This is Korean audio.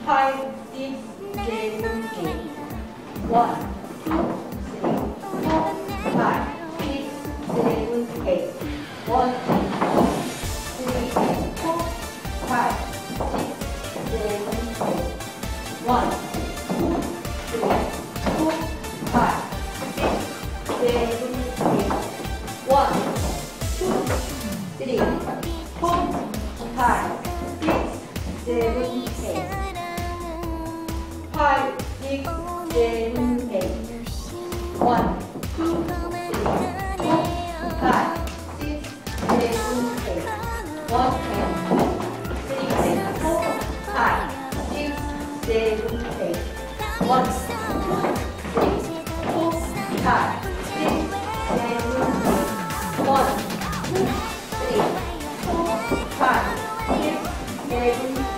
5, 6, 7, 8. 1, 2, 3, 4, 5, 6, 7, 8. 1, 2, 3, 4, 5, 6, 7, 8. 1, 2, 3, 4, 5, 6, 7, 8. 1, 2, 3, 4, 5, 6, 7, 8. 5, 6, 7, 8. 1, 2, 3, 4, 5, 6, 7, 8. 1, 2, 3, 4, 5, 6, 7, 8. 1, 2, 3, 4, 5, 6, 7, 8. 1, 2, 3, 4, 5, 6, 7, 8.